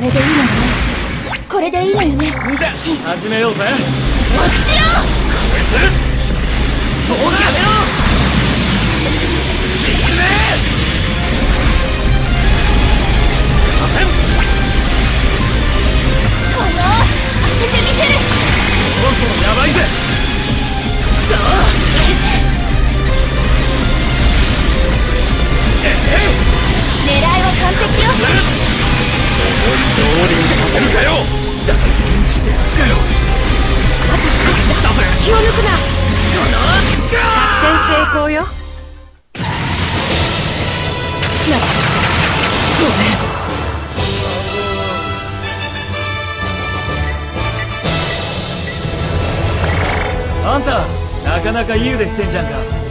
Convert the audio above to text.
これでいいのよね。これでいいのよね。 じゃあ始めようぜ。 もちろん。 こいつどうだ。やめろ。ついてねえ。ません。 この当ててみせる。 そろそろやばいぜ。くそ狙いは完璧よ。 思い通りにさせるかよ。大ピンチってやつかよ。 あと少しだぜ。気を抜くな。作戦成功よ。ナキさん、ごめん。 あんたなかなかいい腕してんじゃんか。